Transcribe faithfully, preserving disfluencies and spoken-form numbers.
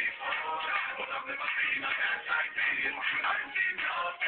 before. But I've never seen a dance like this. I've seen your